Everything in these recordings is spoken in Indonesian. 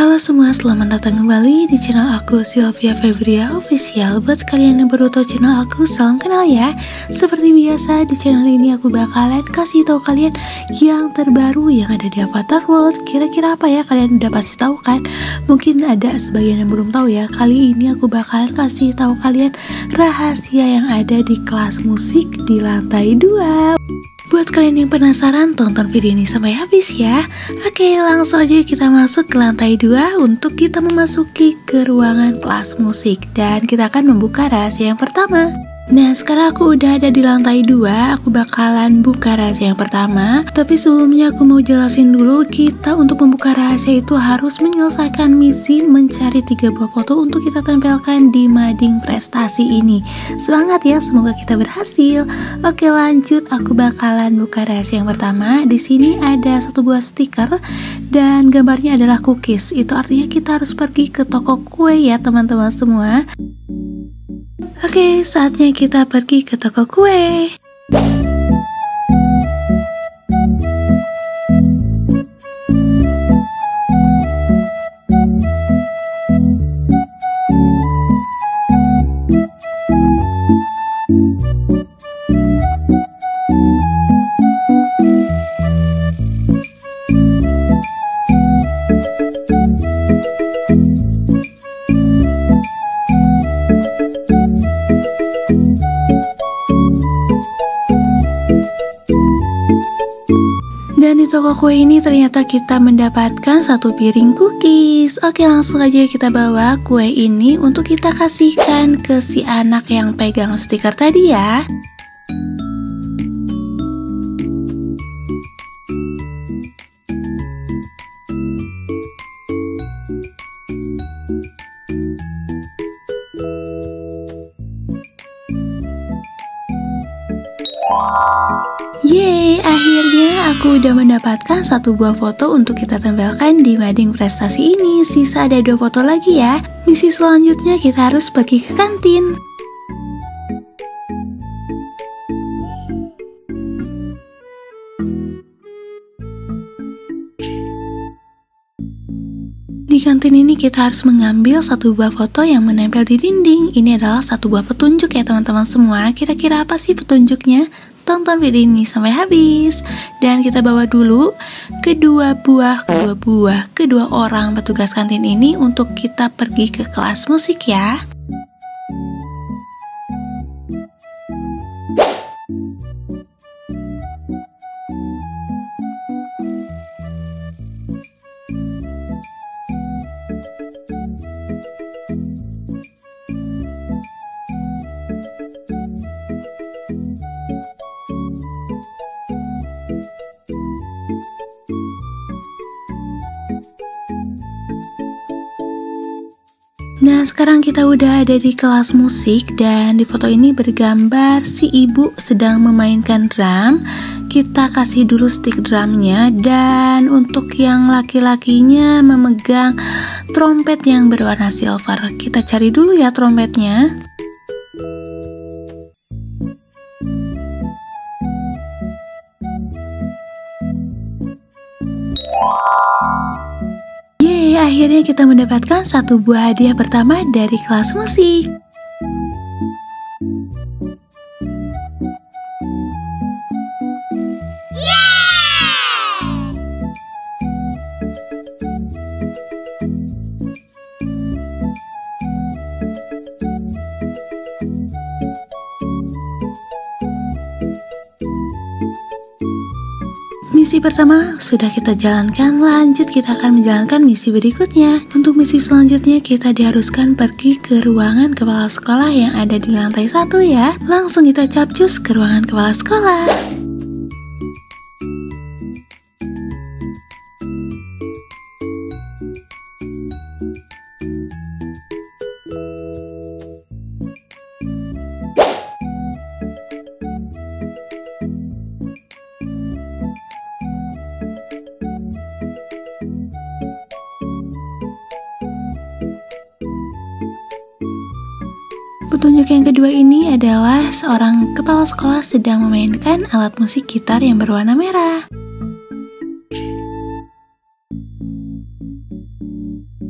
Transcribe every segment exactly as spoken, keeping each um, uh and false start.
Halo semua, selamat datang kembali di channel aku, Sylvia Febria Official. Buat kalian yang baru tahu channel aku, salam kenal ya. Seperti biasa, di channel ini aku bakalan kasih tahu kalian yang terbaru yang ada di Avatar World. Kira-kira apa ya, kalian udah pasti tahu kan? Mungkin ada sebagian yang belum tahu ya. Kali ini aku bakalan kasih tahu kalian rahasia yang ada di kelas musik di lantai dua. Buat kalian yang penasaran, tonton video ini sampai habis ya. Oke, langsung aja kita masuk ke lantai dua untuk kita memasuki ke ruangan kelas musik. Dan kita akan membuka rahasia yang pertama. Nah, sekarang aku udah ada di lantai dua, aku bakalan buka rahasia yang pertama. Tapi sebelumnya aku mau jelasin dulu, kita untuk membuka rahasia itu harus menyelesaikan misi mencari tiga buah foto untuk kita tempelkan di mading prestasi ini. Semangat ya, semoga kita berhasil. Oke, lanjut, aku bakalan buka rahasia yang pertama. Di sini ada satu buah stiker dan gambarnya adalah cookies. Itu artinya kita harus pergi ke toko kue ya teman-teman semua. Oke, saatnya kita pergi ke toko kue. Dan di toko kue ini ternyata kita mendapatkan satu piring cookies. Oke, langsung aja kita bawa kue ini untuk kita kasihkan ke si anak yang pegang stiker tadi ya. Yeay, akhirnya aku udah mendapatkan satu buah foto untuk kita tempelkan di mading prestasi ini. Sisa ada dua foto lagi ya. Misi selanjutnya kita harus pergi ke kantin. Di kantin ini kita harus mengambil satu buah foto yang menempel di dinding. Ini adalah satu buah petunjuk ya teman-teman semua. Kira-kira apa sih petunjuknya? Tonton video ini sampai habis. Dan kita bawa dulu kedua buah kedua buah kedua orang petugas kantin ini untuk kita pergi ke kelas musik ya. Nah, sekarang kita udah ada di kelas musik dan di foto ini bergambar si ibu sedang memainkan drum. Kita kasih dulu stick drumnya dan untuk yang laki-lakinya memegang trompet yang berwarna silver. Kita cari dulu ya trompetnya. Akhirnya kita mendapatkan satu buah hadiah pertama dari kelas musik. Misi pertama sudah kita jalankan, lanjut kita akan menjalankan misi berikutnya. Untuk misi selanjutnya kita diharuskan pergi ke ruangan kepala sekolah yang ada di lantai satu ya. Langsung kita capcus ke ruangan kepala sekolah. Petunjuk yang kedua ini adalah seorang kepala sekolah sedang memainkan alat musik gitar yang berwarna merah.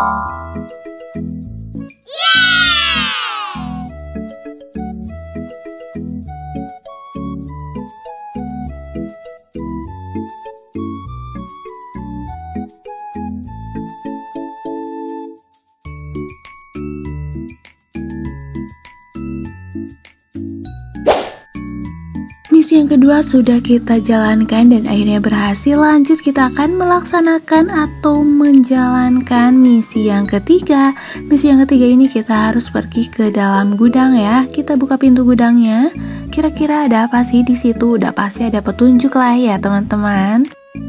Misi yang kedua sudah kita jalankan dan akhirnya berhasil. Lanjut kita akan melaksanakan atau menjalankan misi yang ketiga. Misi yang ketiga ini kita harus pergi ke dalam gudang ya. Kita buka pintu gudangnya. Kira-kira ada apa sih di situ? Udah pasti ada petunjuk lah ya teman-teman.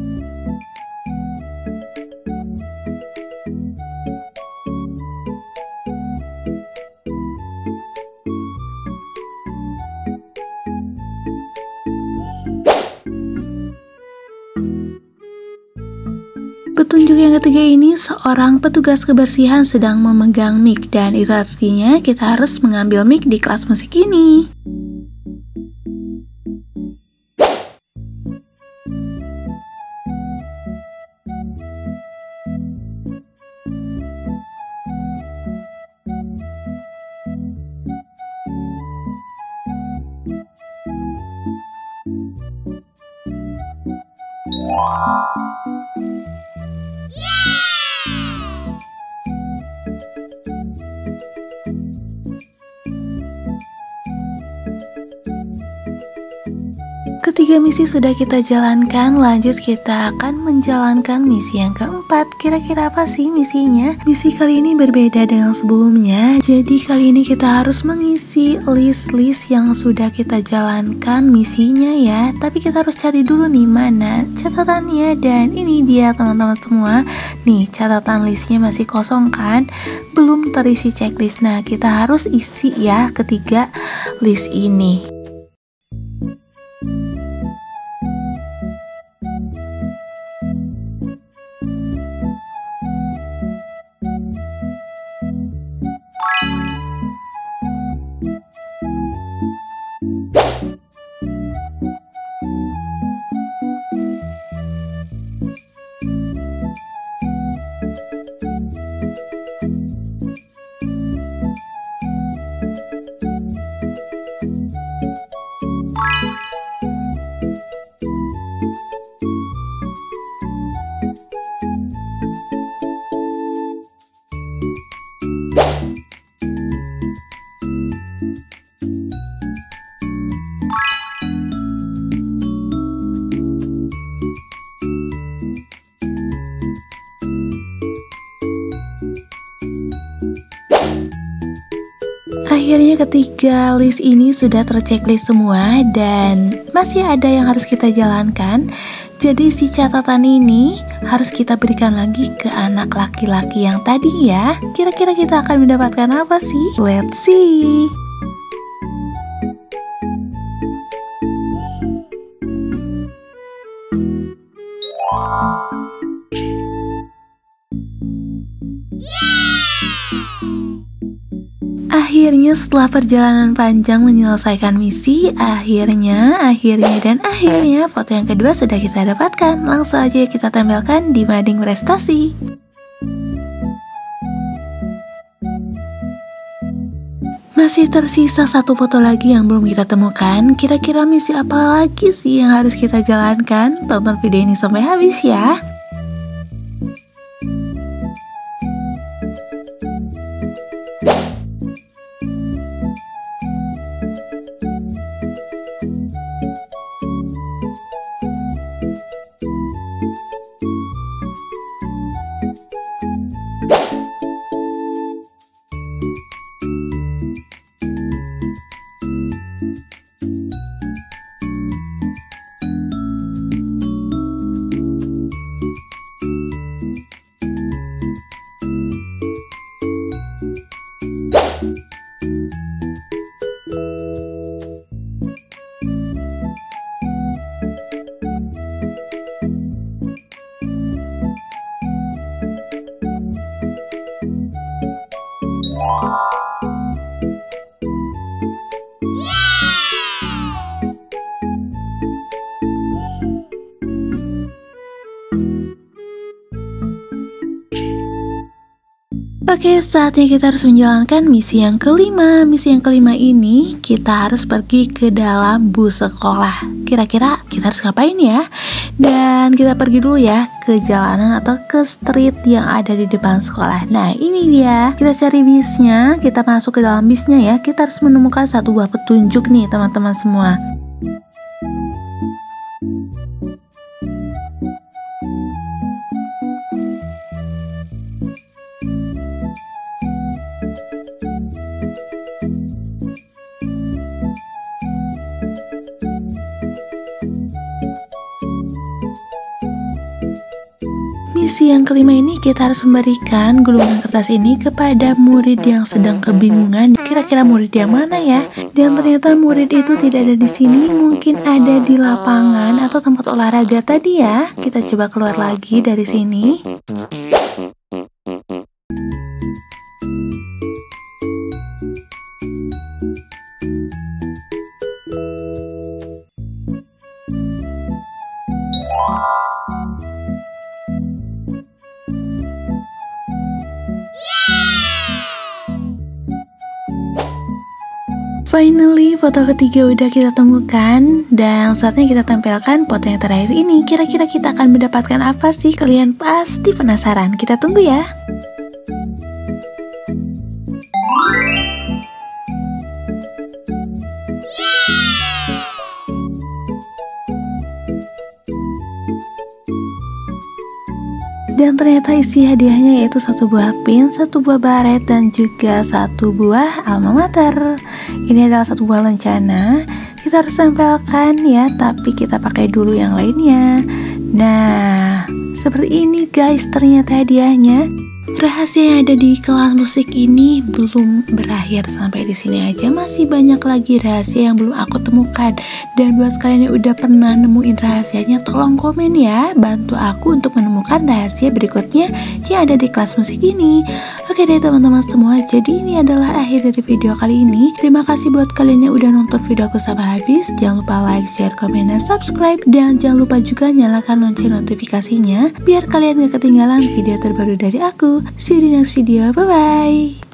Petunjuk yang ketiga ini seorang petugas kebersihan sedang memegang mic dan itu artinya kita harus mengambil mic di kelas musik ini. Ketiga misi sudah kita jalankan, lanjut kita akan menjalankan misi yang keempat. Kira-kira apa sih misinya? Misi kali ini berbeda dengan sebelumnya, jadi kali ini kita harus mengisi list-list yang sudah kita jalankan misinya ya. Tapi kita harus cari dulu nih mana catatannya, dan ini dia teman-teman semua. Nih catatan listnya masih kosong kan? Belum terisi checklist. Nah kita harus isi ya ketiga list ini. Akhirnya ketiga list ini sudah terchecklist semua dan masih ada yang harus kita jalankan. Jadi si catatan ini harus kita berikan lagi ke anak laki-laki yang tadi ya. Kira-kira kita akan mendapatkan apa sih? Let's see. Akhirnya setelah perjalanan panjang menyelesaikan misi, akhirnya, akhirnya, dan akhirnya foto yang kedua sudah kita dapatkan. Langsung aja kita tempelkan di mading prestasi. Masih tersisa satu foto lagi yang belum kita temukan. Kira-kira misi apa lagi sih yang harus kita jalankan? Tonton video ini sampai habis ya. Oke, saatnya kita harus menjalankan misi yang kelima. Misi yang kelima ini kita harus pergi ke dalam bus sekolah. Kira-kira kita harus ngapain ya? Dan kita pergi dulu ya ke jalanan atau ke street yang ada di depan sekolah. Nah, ini dia. Kita cari bisnya, kita masuk ke dalam bisnya ya. Kita harus menemukan satu buah petunjuk nih teman-teman semua. Misi yang kelima ini kita harus memberikan gulungan kertas ini kepada murid yang sedang kebingungan. Kira-kira murid yang mana ya? Dan ternyata murid itu tidak ada di sini, mungkin ada di lapangan atau tempat olahraga tadi ya. Kita coba keluar lagi dari sini. Finally, foto ketiga udah kita temukan dan saatnya kita tempelkan foto yang terakhir ini. Kira-kira kita akan mendapatkan apa sih? Kalian pasti penasaran. Kita tunggu ya. Dan ternyata isi hadiahnya yaitu satu buah pin, satu buah baret, dan juga satu buah alma mater. Ini adalah satu buah lencana. Kita harus tempelkan ya, tapi kita pakai dulu yang lainnya. Nah, seperti ini guys ternyata hadiahnya. Rahasia yang ada di kelas musik ini belum berakhir sampai di sini aja, masih banyak lagi rahasia yang belum aku temukan. Dan buat kalian yang udah pernah nemuin rahasianya, tolong komen ya, bantu aku untuk menemukan rahasia berikutnya yang ada di kelas musik ini. Oke deh teman-teman semua, jadi ini adalah akhir dari video kali ini. Terima kasih buat kalian yang udah nonton video aku sampai habis. Jangan lupa like, share, komen, dan subscribe. Dan jangan lupa juga nyalakan lonceng notifikasinya biar kalian gak ketinggalan video terbaru dari aku. See you di next video, bye bye.